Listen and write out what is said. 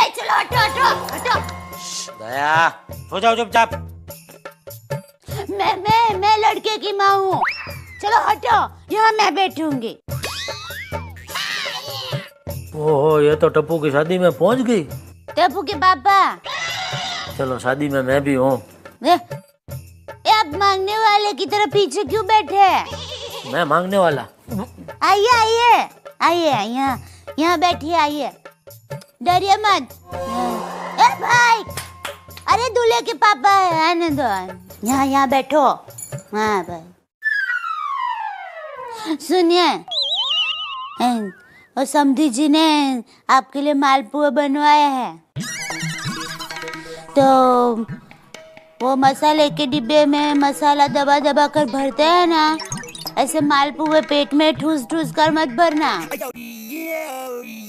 चलो हटो हटो हटो। दया सो जाओ चुपचाप। मैं लड़के की माँ हूँ। चलो हटो, यहाँ मैं बैठूंगी। ओहो, ये तो टप्पू की शादी में पहुंच गई। टप्पू के पापा। चलो शादी में मैं भी हूँ। आप मांगने वाले की तरह पीछे क्यों बैठे हैं? मैं मांगने वाला। आइए आइए आइए, यहाँ बैठिए, आइए, डरिए मत। ए भाई, अरे दूल्हे के पापा है, आने दो। यहाँ बैठो। हाँ भाई, सुनिए, और समधी जी ने आपके लिए मालपुआ बनवाया है। तो वो मसाले के डिब्बे में मसाला दबा दबा कर भरते हैं ना, ऐसे मालपुए पेट में ठूस ठूस कर मत भरना।